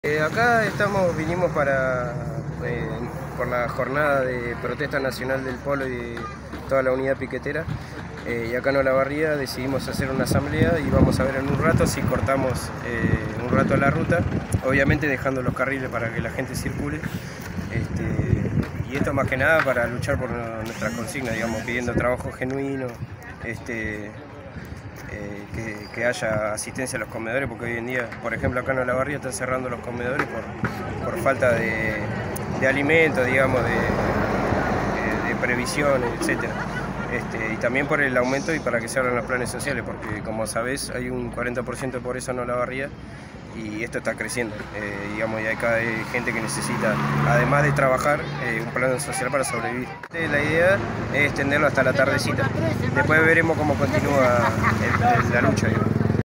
Vinimos por la jornada de protesta nacional del Polo y de toda la unidad piquetera. Y acá en Olavarría decidimos hacer una asamblea y vamos a ver en un rato si cortamos un rato la ruta, obviamente dejando los carriles para que la gente circule. Y esto más que nada para luchar por nuestras consignas, digamos, pidiendo trabajo genuino, que haya asistencia a los comedores, porque hoy en día, por ejemplo, acá en Olavarría están cerrando los comedores por falta de alimentos, digamos, de previsión, etc. Y también por el aumento y para que se abran los planes sociales, porque como sabés hay un 40% de pobreza en Olavarría y esto está creciendo, digamos, y hay cada vez gente que necesita, además de trabajar, un plan social para sobrevivir. La idea es extenderlo hasta la tardecita, después veremos cómo continúa la lucha, digamos.